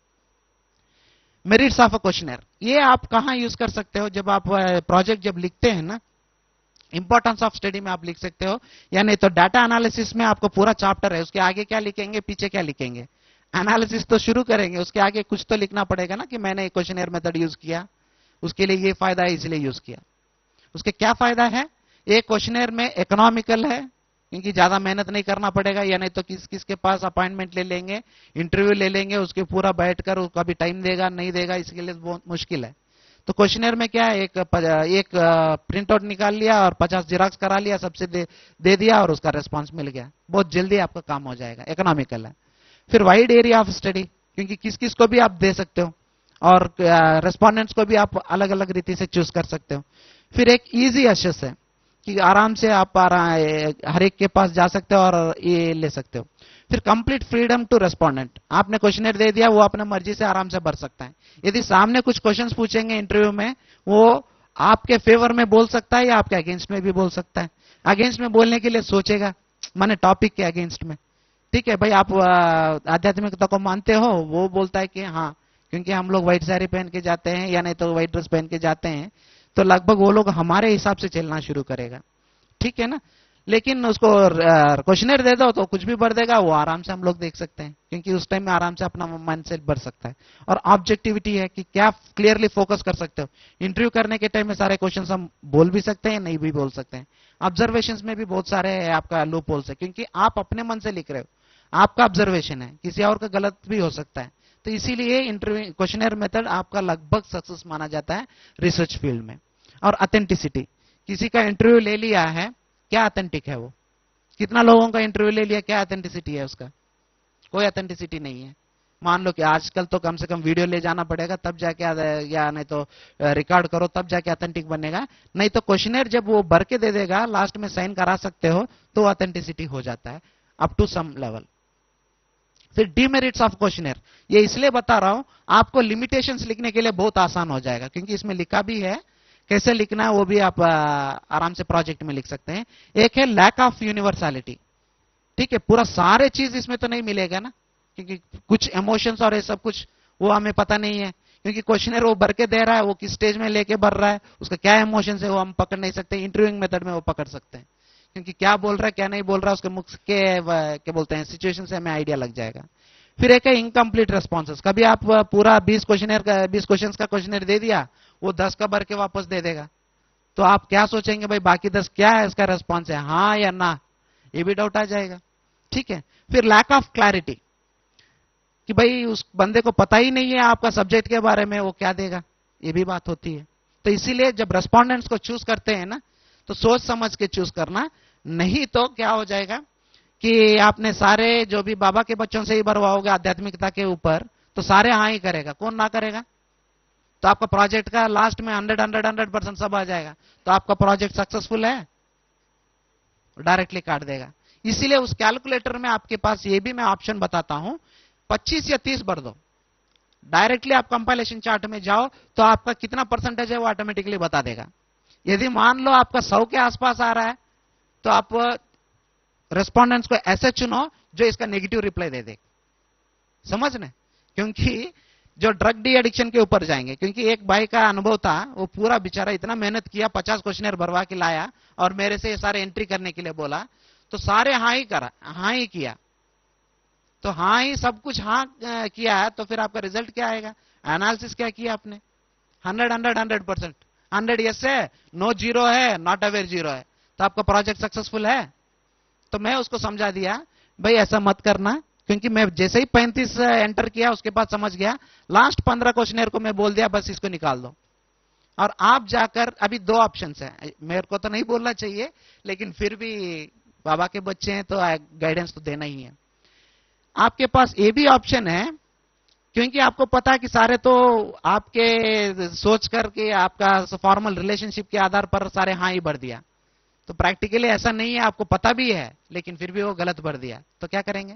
मेरिट्स ऑफ अ क्वेश्चनर, ये आप कहां यूज कर सकते हो, जब आप प्रोजेक्ट जब लिखते हैं ना, इंपॉर्टेंस ऑफ स्टडी में आप लिख सकते हो, या नहीं तो डाटा एनालिसिस में आपको पूरा चैप्टर है, उसके आगे क्या लिखेंगे पीछे क्या लिखेंगे, एनालिसिस तो शुरू करेंगे, उसके आगे कुछ तो लिखना पड़ेगा ना कि मैंने क्वेश्चनर मेथड यूज किया, उसके लिए ये फायदा है इसलिए यूज किया। उसके क्या फायदा है, एक क्वेश्चनर में इकोनॉमिकल है क्योंकि ज्यादा मेहनत नहीं करना पड़ेगा, या नहीं तो किस किस के पास अपॉइंटमेंट ले लेंगे, इंटरव्यू ले लेंगे, उसके पूरा बैठकर उसका भी टाइम देगा नहीं देगा, इसके लिए बहुत मुश्किल है। तो क्वेश्चनर में क्या है, एक एक प्रिंट आउट निकाल लिया और पचास जिराक्स करा लिया, सबसे दे, दे दिया और उसका रेस्पॉन्स मिल गया, बहुत जल्दी आपका काम हो जाएगा, इकोनॉमिकल है। फिर वाइड एरिया ऑफ स्टडी, क्योंकि किस किस को भी आप दे सकते हो और रेस्पोंडेंट्स को भी आप अलग अलग रीति से चूज कर सकते हो। फिर एक इजी एक्सेस है कि आराम से आप हर एक के पास जा सकते हो और ये ले सकते हो। फिर कंप्लीट फ्रीडम टू रेस्पोंडेंट, आपने क्वेश्चनर दे दिया, वो अपने मर्जी से आराम से भर सकता है। यदि सामने कुछ क्वेश्चंस पूछेंगे इंटरव्यू में, वो आपके फेवर में बोल सकता है या आपके अगेंस्ट में भी बोल सकता है। अगेंस्ट में बोलने के लिए सोचेगा, माने टॉपिक के अगेंस्ट में, ठीक है भाई आप आध्यात्मिकता को मानते हो, वो बोलता है कि हाँ, क्योंकि हम लोग व्हाइट साड़ी पहन के जाते हैं या नहीं तो व्हाइट ड्रेस पहन के जाते हैं, तो लगभग वो लोग हमारे हिसाब से चलना शुरू करेगा, ठीक है ना। लेकिन उसको क्वेश्चनर दे दो तो कुछ भी भर देगा, वो आराम से हम लोग देख सकते हैं, क्योंकि उस टाइम में आराम से अपना माइंडसेट भर सकता है। और ऑब्जेक्टिविटी है कि क्या क्लियरली फोकस कर सकते हो। इंटरव्यू करने के टाइम में सारे क्वेश्चन हम बोल भी सकते हैं, नहीं भी बोल सकते हैं। ऑब्जर्वेशंस में भी बहुत सारे आपका लूप होल्स है, क्योंकि आप अपने मन से लिख रहे हो, आपका ऑब्जर्वेशन है, किसी और का गलत भी हो सकता है। तो इसीलिए इंटरव्यू क्वेश्चनर मेथड आपका लगभग सक्सेस माना जाता है रिसर्च फील्ड में। और ऑथेंटिसिटी, किसी का इंटरव्यू ले लिया है, क्या ऑथेंटिक है वो, कितना लोगों का इंटरव्यू ले लिया, क्या ऑथेंटिसिटी है उसका, कोई ऑथेंटिसिटी नहीं है। मान लो कि आजकल तो कम से कम वीडियो ले जाना पड़ेगा तब जाके, या नहीं तो रिकॉर्ड करो तब जाके ऑथेंटिक बनेगा, नहीं तो क्वेश्चनर जब वो भर के दे देगा, लास्ट में साइन करा सकते हो, तो ऑथेंटिसिटी हो जाता है अप टू सम लेवल। फिर डीमेरिट्स ऑफ क्वेश्चनर, ये इसलिए बता रहा हूं, आपको लिमिटेशंस लिखने के लिए बहुत आसान हो जाएगा, क्योंकि इसमें लिखा भी है कैसे लिखना है, वो भी आप आराम से प्रोजेक्ट में लिख सकते हैं। एक है लैक ऑफ यूनिवर्सैलिटी, ठीक है, पूरा सारे चीज इसमें तो नहीं मिलेगा ना, क्योंकि कुछ इमोशंस और ये सब कुछ वो हमें पता नहीं है, क्योंकि क्वेश्चनर वो भर के दे रहा है, वो किस स्टेज में लेके भर रहा है, उसका क्या इमोशंस है वो हम पकड़ नहीं सकते। इंटरव्यूइंग मेथड में वो पकड़ सकते हैं, क्योंकि क्या बोल रहा है क्या नहीं बोल रहा है, उसके मुख के क्या बोलते हैं सिचुएशन से हमें आइडिया लग जाएगा। फिर एक है इनकम्प्लीट रेस्पॉन्सेस, कभी आप पूरा बीस क्वेश्चनर का बीस क्वेश्चन का क्वेश्चनर दे दिया, वो दस का भर के वापस दे देगा, तो आप क्या सोचेंगे भाई बाकी दस क्या है इसका रेस्पॉन्स है, हाँ या ना, ये भी डाउट आ जाएगा, ठीक है। फिर लैक ऑफ क्लैरिटी, कि भाई उस बंदे को पता ही नहीं है आपका सब्जेक्ट के बारे में, वो क्या देगा, ये भी बात होती है। तो इसीलिए जब रेस्पोंडेंट्स को चूज करते हैं ना, तो सोच समझ के चूज करना, नहीं तो क्या हो जाएगा कि आपने सारे जो भी बाबा के बच्चों से ही भरवाओगे आध्यात्मिकता के ऊपर, तो सारे हाँ ही करेगा, कौन ना करेगा, तो आपका प्रोजेक्ट का लास्ट में हंड्रेड हंड्रेड हंड्रेड परसेंट सब आ जाएगा, तो आपका प्रोजेक्ट सक्सेसफुल है, डायरेक्टली काट देगा। इसीलिए उस कैलकुलेटर में आपके पास ये भी मैं ऑप्शन बताता हूं, पच्चीस या तीस भर दो, डायरेक्टली आप कंपाइलेशन चार्ट में जाओ तो आपका कितना परसेंटेज है वो ऑटोमेटिकली बता देगा। यदि मान लो आपका सौ के आसपास आ रहा है, तो आप रेस्पोंडेंट्स को ऐसे चुनो जो इसका नेगेटिव रिप्लाई दे दे, समझ ने, क्योंकि जो ड्रग डी एडिक्शन के ऊपर जाएंगे, क्योंकि एक भाई का अनुभव था, वो पूरा बेचारा इतना मेहनत किया, पचास क्वेश्चनर भरवा के लाया और मेरे से ये सारे एंट्री करने के लिए बोला, तो सारे हाँ ही करा, हाँ ही किया, तो हाँ ही सब कुछ हाँ किया है, तो फिर आपका रिजल्ट क्या आएगा, एनालिसिस क्या किया आपने, hundred hundred hundred percent, hundred yes है, नो जीरो है, नॉट अवेयर जीरो है, तो आपका प्रोजेक्ट सक्सेसफुल है। तो मैं उसको समझा दिया, भाई ऐसा मत करना, क्योंकि मैं जैसे ही पैंतीस एंटर किया उसके बाद समझ गया, लास्ट पंद्रह क्वेश्चनर को मैं बोल दिया बस इसको निकाल दो, और आप जाकर, अभी दो ऑप्शन है, मेरे को तो नहीं बोलना चाहिए लेकिन फिर भी बाबा के बच्चे हैं तो गाइडेंस तो देना ही है। आपके पास ये भी ऑप्शन है, क्योंकि आपको पता है कि सारे तो आपके सोच करके आपका फॉर्मल रिलेशनशिप के आधार पर सारे हाँ ही भर दिया, तो प्रैक्टिकली ऐसा नहीं है, आपको पता भी है लेकिन फिर भी वो गलत भर दिया, तो क्या करेंगे,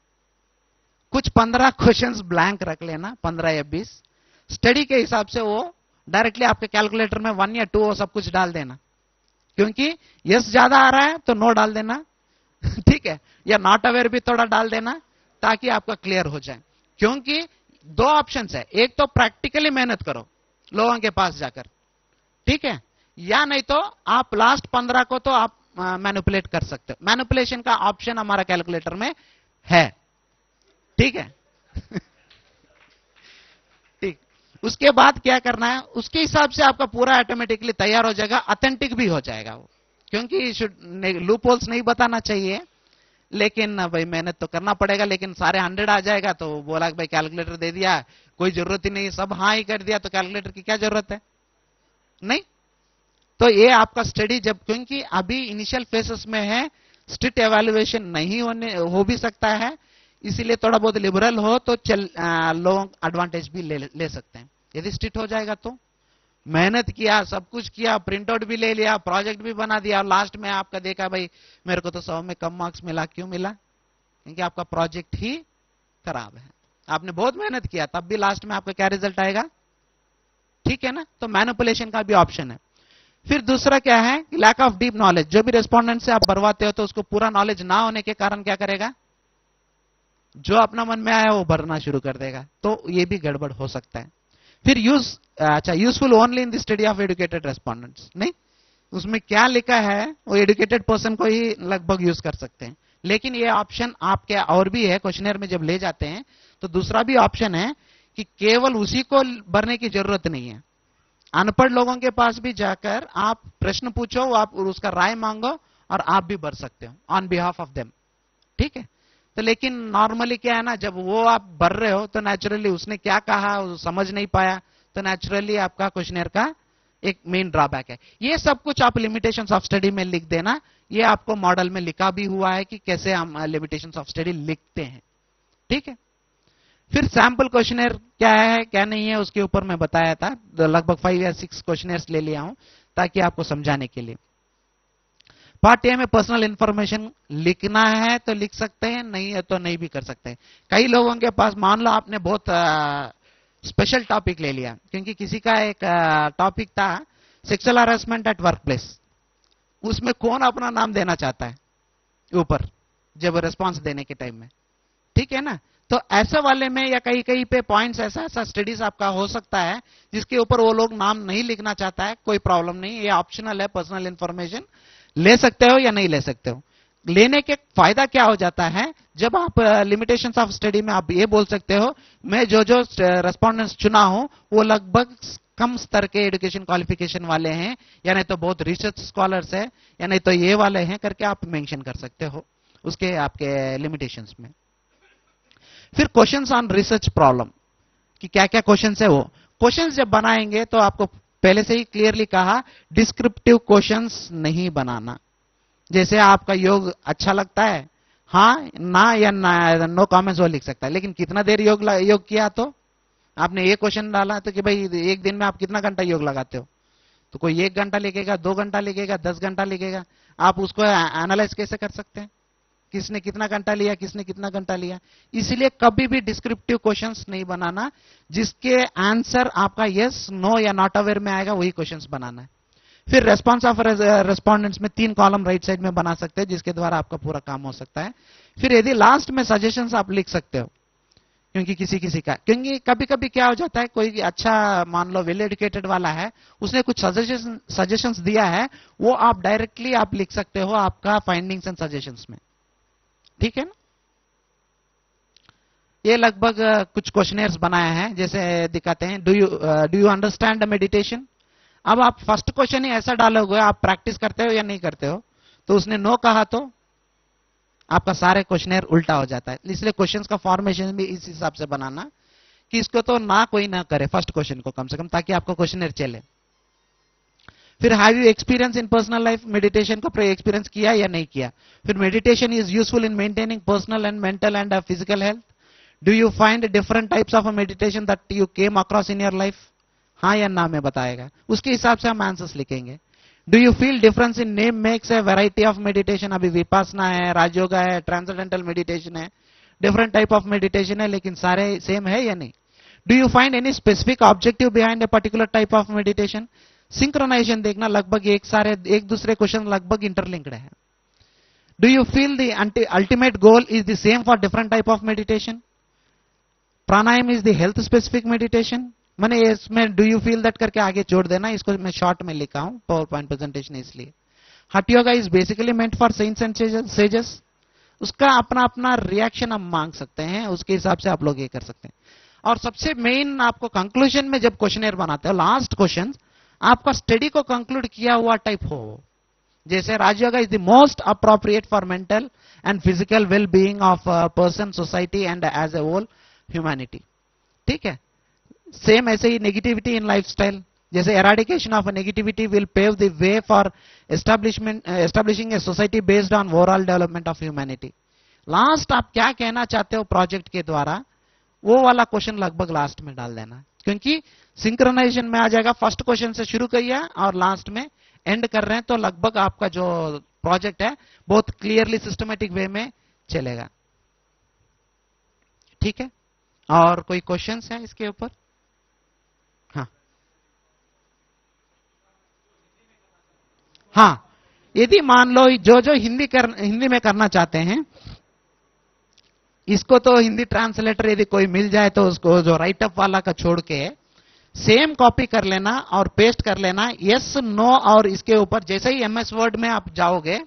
कुछ पंद्रह क्वेश्चंस ब्लैंक रख लेना, पंद्रह या बीस, स्टडी के हिसाब से वो डायरेक्टली आपके कैलकुलेटर में वन या टू वो सब कुछ डाल देना, क्योंकि यस ज्यादा आ रहा है तो नो डाल देना ठीक है, या नॉट अवेयर भी थोड़ा डाल देना ताकि आपका क्लियर हो जाए। क्योंकि दो ऑप्शंस है, एक तो प्रैक्टिकली मेहनत करो लोगों के पास जाकर, ठीक है, या नहीं तो आप लास्ट पंद्रह को तो आप मैनिपुलेट कर सकते हो, मैनिपुलेशन का ऑप्शन हमारा कैलकुलेटर में है, ठीक है ठीक, उसके बाद क्या करना है, उसके हिसाब से आपका पूरा ऑटोमेटिकली तैयार हो जाएगा, ऑथेंटिक भी हो जाएगा वो, क्योंकि लूप होल्स नहीं बताना चाहिए, लेकिन भाई मेहनत तो करना पड़ेगा, लेकिन सारे हंड्रेड आ जाएगा तो बोला भाई कैलकुलेटर दे दिया, कोई जरूरत ही नहीं, सब हाँ ही कर दिया, तो कैलकुलेटर की क्या जरूरत है, नहीं। तो ये आपका स्टडी जब, क्योंकि अभी इनिशियल फेसेस में है, स्ट्रिक्ट एवेल्युएशन नहीं होने हो भी सकता है, इसीलिए थोड़ा बहुत लिबरल हो तो चल लोग एडवांटेज भी ले, ले सकते हैं। यदि स्ट्रिक्ट हो जाएगा तो मेहनत किया, सब कुछ किया, प्रिंट आउट भी ले लिया, प्रोजेक्ट भी बना दिया, और लास्ट में आपका देखा भाई मेरे को तो सौ में कम मार्क्स मिला, क्यों मिला, क्योंकि आपका प्रोजेक्ट ही खराब है। आपने बहुत मेहनत किया, तब भी लास्ट में आपका क्या रिजल्ट आएगा? ठीक है ना? तो मैनिपुलेशन का भी ऑप्शन है। फिर दूसरा क्या है? Lack of deep knowledge. जो भी रेस्पोंडेंट से आप भरवाते हो तो उसको पूरा नॉलेज ना होने के कारण क्या करेगा? जो अपना मन में आया वो भरना शुरू कर देगा, तो ये भी गड़बड़ हो सकता है। फिर यूज अच्छा useful only in the study of educated respondents. नहीं, उसमें क्या लिखा है वो एजुकेटेड पर्सन को ही लगभग यूज कर सकते हैं। लेकिन ये ऑप्शन आपके और भी है, क्वेश्चनर में जब ले जाते हैं तो दूसरा भी ऑप्शन है कि केवल उसी को भरने की जरूरत नहीं है। अनपढ़ लोगों के पास भी जाकर आप प्रश्न पूछो, आप उसका राय मांगो और आप भी भर सकते हो ऑन बिहाफ ऑफ देम। ठीक है? तो लेकिन नॉर्मली क्या है ना, जब वो आप भर रहे हो तो नेचुरली उसने क्या कहा वो समझ नहीं पाया, तो नेचुरली आपका क्वेश्चनर का एक मेन ड्रॉबैक है। ये सब कुछ आप लिमिटेशंस ऑफ स्टडी में लिख देना। ये आपको मॉडल में लिखा भी हुआ है कि कैसे हम लिमिटेशंस ऑफ स्टडी लिखते हैं। ठीक है? फिर सैंपल क्वेश्चनर क्या है क्या नहीं है उसके ऊपर मैं बताया था, लगभग फाइव या सिक्स क्वेश्चनर्स ले लिया हूं ताकि आपको समझाने के लिए। पार्ट ए में पर्सनल इंफॉर्मेशन लिखना है तो लिख सकते हैं, नहीं है तो नहीं भी कर सकते हैं। कई लोगों के पास मान लो आपने बहुत स्पेशल टॉपिक ले लिया, क्योंकि किसी का एक टॉपिक था sexual harassment at work place, उसमें कौन अपना नाम देना चाहता है ऊपर जब रिस्पॉन्स देने के टाइम में? ठीक है ना? तो ऐसे वाले में या कहीं कहीं पे पॉइंट्स ऐसा ऐसा स्टडीज आपका हो सकता है जिसके ऊपर वो लोग नाम नहीं लिखना चाहता है, कोई प्रॉब्लम नहीं, ये ऑप्शनल है। पर्सनल इंफॉर्मेशन ले सकते हो या नहीं ले सकते हो। लेने के फायदा क्या हो जाता है, जब आप लिमिटेशंस ऑफ स्टडी में आप ये बोल सकते हो मैं जो जो रेस्पोंडेंट्स चुना हूं वो लगभग कम स्तर के एजुकेशन क्वालिफिकेशन वाले हैं, या नहीं तो बहुत रिसर्च स्कॉलर्स है, या नहीं तो ये वाले हैं करके आप मेंशन कर सकते हो उसके आपके लिमिटेशंस में। फिर क्वेश्चंस ऑन रिसर्च प्रॉब्लम कि क्या क्या क्वेश्चंस है वो क्वेश्चंस जब बनाएंगे तो आपको पहले से ही क्लियरली कहा डिस्क्रिप्टिव क्वेश्चंस नहीं बनाना। जैसे आपका योग अच्छा लगता है, हाँ ना या ना, नो कमेंट्स वो लिख सकता है, लेकिन कितना देर योग योग किया, तो आपने ये क्वेश्चन डाला तो कि भाई एक दिन में आप कितना घंटा योग लगाते हो, तो कोई एक घंटा लिखेगा, दो घंटा लिखेगा, दस घंटा लिखेगा। आप उसको एनालाइज कैसे कर सकते हैं किसने कितना घंटा लिया, किसने कितना घंटा लिया? इसलिए कभी भी डिस्क्रिप्टिव क्वेश्चंस नहीं बनाना, जिसके आंसर आपका यस नो या नॉट अवेयर में आएगा वही क्वेश्चंस बनाना है। फिर रेस्पॉन्स ऑफ रेस्पोंडेंट्स में तीन कॉलम राइट साइड में बना सकते हैं, जिसके द्वारा आपका पूरा काम हो सकता है। फिर यदि लास्ट में सजेशंस आप लिख सकते हो, क्योंकि किसी किसी का क्योंकि कभी कभी क्या हो जाता है, कोई अच्छा मान लो वेल एजुकेटेड वाला है, उसने कुछ सजेशन सजेशंस दिया है, वो आप डायरेक्टली आप लिख सकते हो आपका फाइंडिंग्स एंड सजेशंस में। ठीक है ना? ये लगभग कुछ क्वेश्चनर्स बनाए हैं, जैसे दिखाते हैं। Do you do you understand the meditation? अब आप फर्स्ट क्वेश्चन ही ऐसा डालोगे, आप प्रैक्टिस करते हो या नहीं करते हो, तो उसने नो कहा तो आपका सारे क्वेश्चनर उल्टा हो जाता है। इसलिए क्वेश्चंस का फॉर्मेशन भी इस हिसाब से बनाना कि इसको तो ना कोई ना करे फर्स्ट क्वेश्चन को कम से कम, ताकि आपका क्वेश्चनर चले। फिर have you experience in personal life? Meditation को एक्सपीरियंस किया या नहीं किया? फिर meditation is useful in maintaining personal and mental and physical health? Do you find different types of meditation that you came across in your life? हाँ या ना में बताएगा, उसके हिसाब से हम आंसर्स लिखेंगे। Do you feel difference in name makes a variety of meditation? अभी विपासना है, राजयोगा है, ट्रांसेंडेंटल मेडिटेशन है, डिफरेंट टाइप ऑफ मेडिटेशन है, लेकिन सारे सेम है या नहीं? Do you find any specific objective behind a particular type of meditation? Synchronization देखना, लगभग एक सारे एक दूसरे क्वेश्चन लगभग इंटरलिंक्ड है। Do you feel the ultimate goal is the same for different type of meditation? Pranayama is the health specific meditation? मैंने इसमें डू यू फील दैट करके आगे जोड़ देना, इसको मैं शॉर्ट में लिखा हूं पावर पॉइंट प्रेजेंटेशन इसलिए। Hatha yoga is basically meant for saints and sages? उसका अपना अपना रिएक्शन हम मांग सकते हैं, उसके हिसाब से आप लोग ये कर सकते हैं। और सबसे मेन आपको कंक्लूजन में जब क्वेश्चनर बनाते हो, लास्ट क्वेश्चन आपका स्टडी को कंक्लूड किया हुआ टाइप हो, जैसे Rajyoga is the most appropriate for mental and physical well being of person, society and as a whole humanity. ठीक है? सेम ऐसे ही नेगेटिविटी इन लाइफस्टाइल, जैसे eradication of negativity will pave the way for establishment establishing a society based on overall development of humanity. Last आप क्या कहना चाहते हो प्रोजेक्ट के द्वारा, वो वाला क्वेश्चन लगभग लास्ट में डाल देना, क्योंकि सिंक्रोनाइजेशन में आ जाएगा। फर्स्ट क्वेश्चन से शुरू करिए और लास्ट में एंड कर रहे हैं, तो लगभग आपका जो प्रोजेक्ट है बहुत क्लियरली सिस्टमेटिक वे में चलेगा। ठीक है, और कोई क्वेश्चंस है इसके ऊपर? हाँ हाँ, यदि मान लो जो जो हिंदी कर हिंदी में करना चाहते हैं, इसको तो हिंदी ट्रांसलेटर यदि कोई मिल जाए तो उसको जो राइटअप वाला का छोड़ के सेम कॉपी कर लेना और पेस्ट कर लेना, यस नो, और इसके ऊपर जैसे ही एमएस वर्ड में आप जाओगे,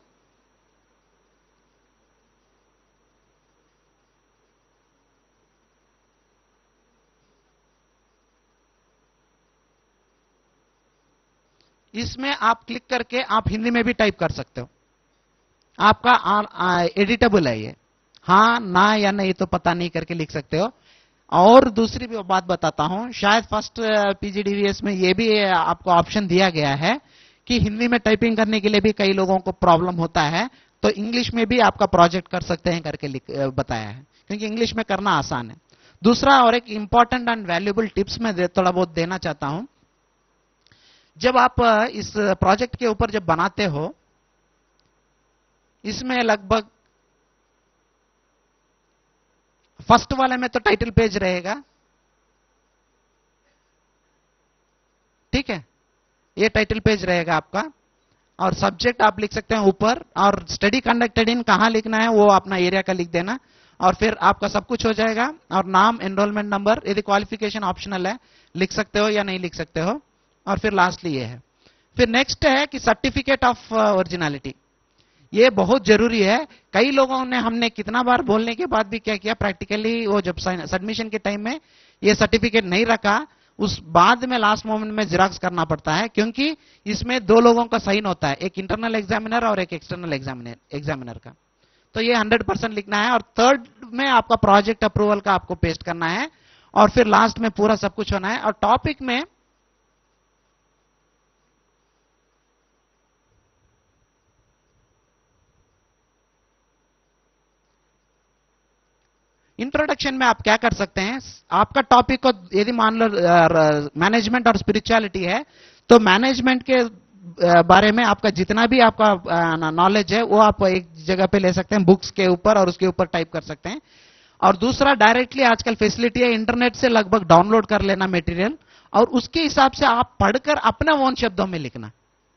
इसमें आप क्लिक करके आप हिंदी में भी टाइप कर सकते हो। आपका एडिटेबल है ये, हाँ ना या नहीं तो पता नहीं करके लिख सकते हो। और दूसरी भी बात बताता हूं, शायद फर्स्ट पीजीडीवीएस में ये भी आपको ऑप्शन दिया गया है कि हिंदी में टाइपिंग करने के लिए भी कई लोगों को प्रॉब्लम होता है, तो इंग्लिश में भी आपका प्रोजेक्ट कर सकते हैं करके बताया है, क्योंकि इंग्लिश में करना आसान है। दूसरा और एक इंपॉर्टेंट एंड वैल्यूएबल टिप्स मैं थोड़ा बहुत देना चाहता हूं। जब आप इस प्रोजेक्ट के ऊपर जब बनाते हो, इसमें लगभग फर्स्ट वाले में तो टाइटल पेज रहेगा, ठीक है, ये टाइटल पेज रहेगा आपका, और सब्जेक्ट आप लिख सकते हैं ऊपर, और स्टडी कंडक्टेड इन कहां लिखना है वो अपना एरिया का लिख देना, और फिर आपका सब कुछ हो जाएगा। और नाम, एनरोलमेंट नंबर, यदि क्वालिफिकेशन ऑप्शनल है लिख सकते हो या नहीं लिख सकते हो, और फिर लास्टली ये है। फिर नेक्स्ट है कि सर्टिफिकेट ऑफ ओरिजिनलिटी, ये बहुत जरूरी है। कई लोगों ने, हमने कितना बार बोलने के बाद भी क्या किया, प्रैक्टिकली वो जब सबमिशन के टाइम में ये सर्टिफिकेट नहीं रखा, उस बाद में लास्ट मोमेंट में जिराक्स करना पड़ता है, क्योंकि इसमें दो लोगों का साइन होता है, एक इंटरनल एग्जामिनर और एक एक्सटर्नल एग्जामिनर एग्जामिनर का। तो ये हंड्रेड परसेंट लिखना है, और थर्ड में आपका प्रोजेक्ट अप्रूवल का आपको पेस्ट करना है, और फिर लास्ट में पूरा सब कुछ होना है। और टॉपिक में इंट्रोडक्शन में आप क्या कर सकते हैं, आपका टॉपिक को यदि मान लो मैनेजमेंट और स्पिरिचुअलिटी है, तो मैनेजमेंट के बारे में आपका जितना भी आपका नॉलेज है वो आप एक जगह पे ले सकते हैं, बुक्स के ऊपर, और उसके ऊपर टाइप कर सकते हैं। और दूसरा, डायरेक्टली आजकल फैसिलिटी है इंटरनेट से लगभग डाउनलोड कर लेना मटेरियल, और उसके हिसाब से आप पढ़कर अपने ओन शब्दों में लिखना।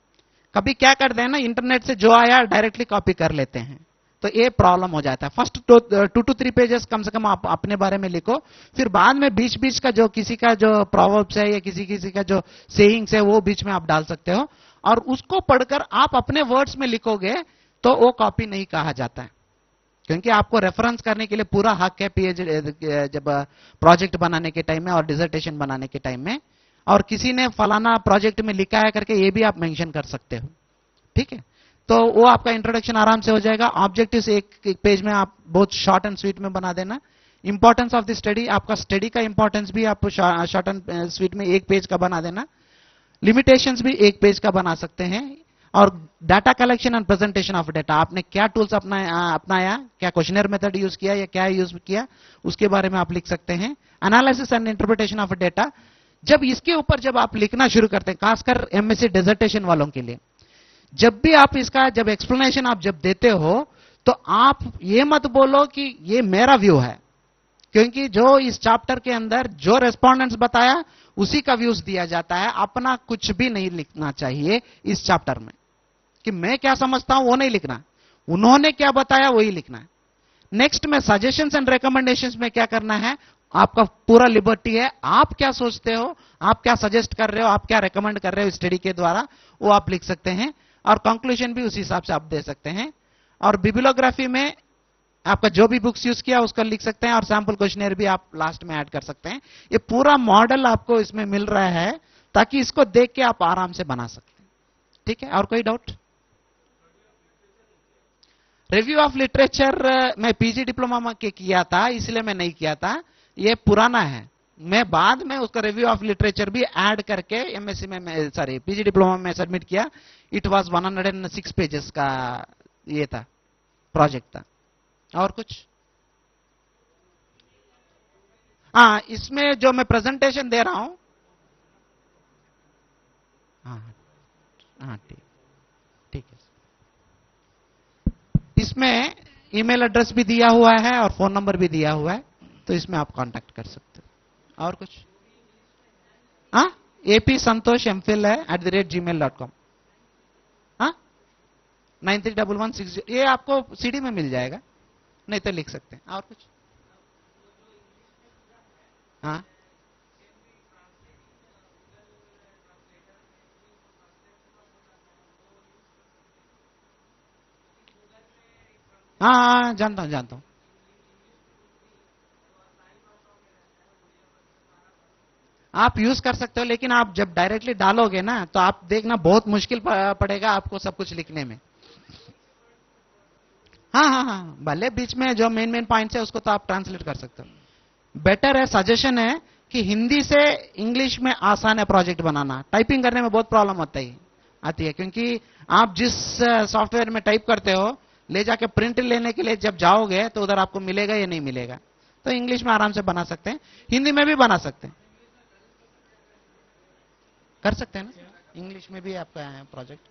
कभी क्या करते हैं ना, इंटरनेट से जो आया डायरेक्टली कॉपी कर लेते हैं, तो ये प्रॉब्लम हो जाता है। First two two three pages कम से कम आप अपने बारे में लिखो, फिर बाद में बीच बीच का जो किसी का जो प्रोवर्ब्स है या किसी किसी का जो सेइंग्स है वो बीच में आप डाल सकते हो, और उसको पढ़कर आप अपने वर्ड्स में लिखोगे तो वो कॉपी नहीं कहा जाता है, क्योंकि आपको रेफरेंस करने के लिए पूरा हक है पीएचडी जब प्रोजेक्ट बनाने के टाइम में और डिसर्टेशन बनाने के टाइम में, और किसी ने फलाना प्रोजेक्ट में लिखा है करके ये भी आप मेंशन कर सकते हो, ठीक है। तो वो आपका इंट्रोडक्शन आराम से हो जाएगा। ऑब्जेक्टिव्स एक, एक पेज में आप बहुत शॉर्ट एंड स्वीट में बना देना। इंपॉर्टेंस ऑफ द स्टडी, आपका स्टडी का इंपॉर्टेंस भी आप शॉर्ट एंड स्वीट में एक पेज का बना देना। लिमिटेशंस भी एक पेज का बना सकते हैं। और data collection and presentation of data, आपने क्या टूल्स अपनाया अपनाया क्या क्वेश्चनर मेथड यूज किया या क्या यूज किया, उसके बारे में आप लिख सकते हैं। Analysis and interpretation of data, जब इसके ऊपर जब आप लिखना शुरू करते हैं, खासकर एमएससी डिसर्टेशन वालों के लिए, जब भी आप इसका जब एक्सप्लेनेशन आप जब देते हो, तो आप ये मत बोलो कि ये मेरा व्यू है, क्योंकि जो इस चैप्टर के अंदर जो रेस्पोंडेंट्स बताया उसी का व्यूज दिया जाता है। अपना कुछ भी नहीं लिखना चाहिए इस चैप्टर में, कि मैं क्या समझता हूं वो नहीं लिखना, उन्होंने क्या बताया वही लिखना है। नेक्स्ट में सजेशंस एंड रिकमेंडेशंस में क्या करना है, आपका पूरा लिबर्टी है, आप क्या सोचते हो, आप क्या सजेस्ट कर रहे हो, आप क्या रिकमेंड कर रहे हो स्टडी के द्वारा, वो आप लिख सकते हैं। और कंक्लूजन भी उसी हिसाब से आप दे सकते हैं। और बिब्लियोग्राफी में आपका जो भी बुक्स यूज किया उसका लिख सकते हैं, और सैंपल क्वेश्चनर भी आप लास्ट में ऐड कर सकते हैं। ये पूरा मॉडल आपको इसमें मिल रहा है, ताकि इसको देख के आप आराम से बना सकते हैं, ठीक है। और कोई डाउट? रिव्यू ऑफ लिटरेचर मैं पीजी डिप्लोमा के किया था, इसलिए मैं नहीं किया था, ये पुराना है। मैं बाद में उसका रिव्यू ऑफ लिटरेचर भी ऐड करके एमएससी में, सॉरी पीजी डिप्लोमा में सबमिट किया। It was one hundred six pages का ये था, प्रोजेक्ट था। और कुछ? हाँ, इसमें जो मैं प्रेजेंटेशन दे रहा हूं, हाँ हाँ ठीक ठीक है। इसमें ईमेल एड्रेस भी दिया हुआ है और फोन नंबर भी दिया हुआ है। तो इसमें आप कांटेक्ट कर सकते हो। और कुछ? हाँ, एपी संतोष एमफिल है at the rate gmail dot com. हाँ, nine three double one six, ये आपको सीडी में मिल जाएगा, नहीं तो लिख सकते हैं। और कुछ? हाँ हाँ हाँ, जानता हूँ जानता हूँ। आप यूज कर सकते हो, लेकिन आप जब डायरेक्टली डालोगे ना तो आप देखना बहुत मुश्किल प- पड़ेगा आपको सब कुछ लिखने में। हाँ हाँ हाँ, भले बीच में जो मेन मेन पॉइंट्स है उसको तो आप ट्रांसलेट कर सकते हो। बेटर है, सजेशन है कि हिंदी से इंग्लिश में आसान है प्रोजेक्ट बनाना। टाइपिंग करने में बहुत प्रॉब्लम होता है आती है, क्योंकि आप जिस सॉफ्टवेयर में टाइप करते हो, ले जाके प्रिंट लेने के लिए जब जाओगे तो उधर आपको मिलेगा या नहीं मिलेगा। तो इंग्लिश में आराम से बना सकते हैं, हिंदी में भी बना सकते हैं, कर सकते हैं ना, इंग्लिश में भी आपका है प्रोजेक्ट।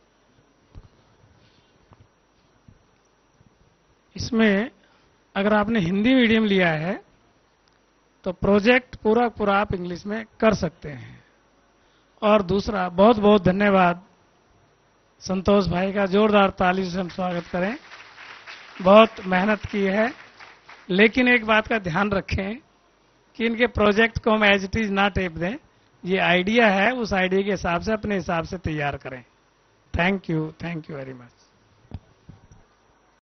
इसमें अगर आपने हिंदी मीडियम लिया है तो प्रोजेक्ट पूरा पूरा आप इंग्लिश में कर सकते हैं। और दूसरा, बहुत बहुत धन्यवाद संतोष भाई का, जोरदार ताली से हम स्वागत करें। बहुत मेहनत की है, लेकिन एक बात का ध्यान रखें कि इनके प्रोजेक्ट को हम एज इट इज ना टेप दें। ये आइडिया है, उस आइडिया के हिसाब से अपने हिसाब से तैयार करें। Thank you, thank you very much.